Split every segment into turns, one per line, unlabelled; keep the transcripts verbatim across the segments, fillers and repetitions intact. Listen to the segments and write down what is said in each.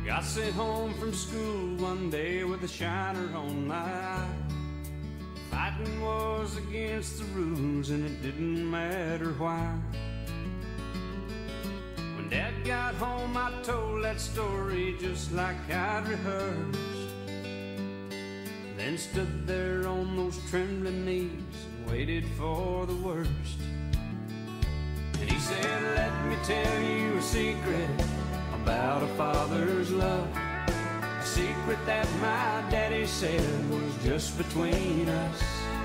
Got sent home from school one day with a shiner on my eye. Fighting was against the rules and it didn't matter why. When Dad got home I told that story just like I'd rehearsed, then stood there on those trembling knees and waited for the worst. And he said, let me tell you a secret about a father's love, a secret that my daddy said was just between us.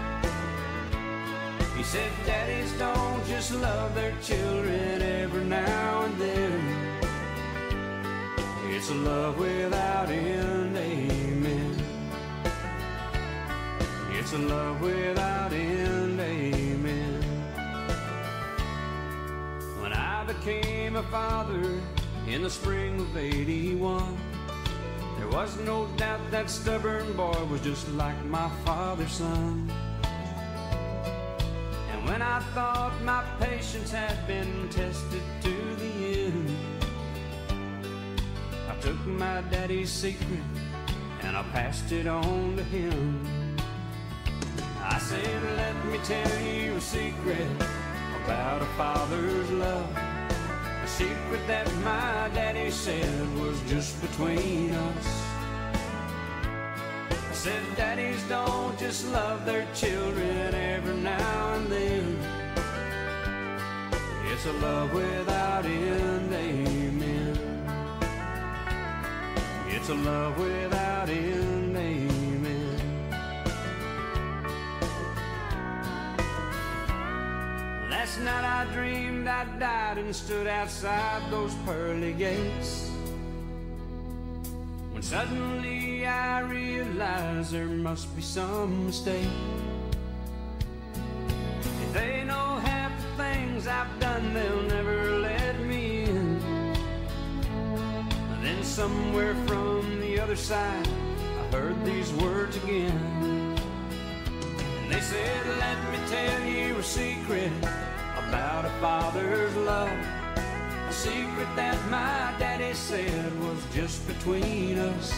He said, daddies don't just love their children every now and then. It's a love without end, amen. It's a love without end, amen. When I became a father in the spring of eighty-one, there was no doubt that stubborn boy was just like my father's son. And when I thought my patience had been tested to the end, I took my daddy's secret and I passed it on to him. I said, let me tell you a secret about a father's love, a secret that my daddy said was just between us. I said, daddies don't just love their children every now and then. It's a love without end, amen. It's a love without end, amen. Last night I dreamed I died and stood outside those pearly gates, when suddenly I realized there must be some mistake. If they know half the things I've done, they'll never let me in. Then somewhere from the other side I heard these words again. They said, let me tell you a secret about a father's love, a secret that my daddy said was just between us.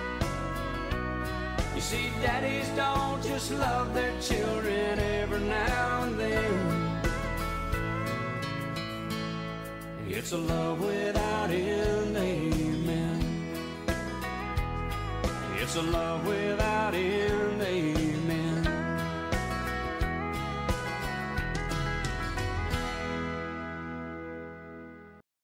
You see, daddies don't just love their children every now and then. It's a love without end, amen. It's a love without end,